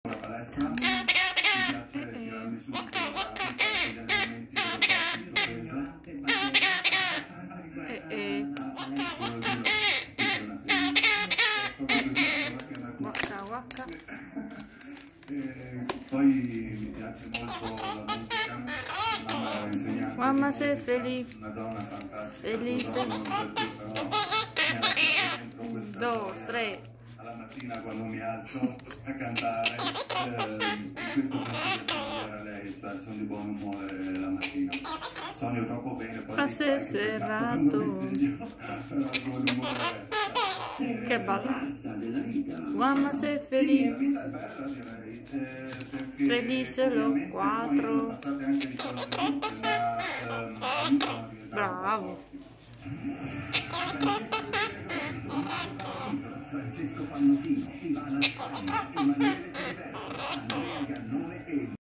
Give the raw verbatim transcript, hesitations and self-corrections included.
la palestra, mi piace tirarmi su gli allenamenti delle Waka waka. E poi mi piace molto la musica, mamma era insegnante, Mamma sei felice, una donna fantastica, felice. Dos, tre. Alla mattina quando mi alzo a cantare, eh, questo penso che sia lei, cioè sono di buon umore la mattina. Sogno troppo bene, poi Passi il serrato. Però buon umore resta. Che balla. Mamma sei felice. La vita è bella, direi, eh, perché Felice lo ovviamente quattro. poi passate anche di cose brutte, ma ehm, aiutano a diventare Bravo. Francesco Pannofino, Ivana Spagna, Emanuele Cervello.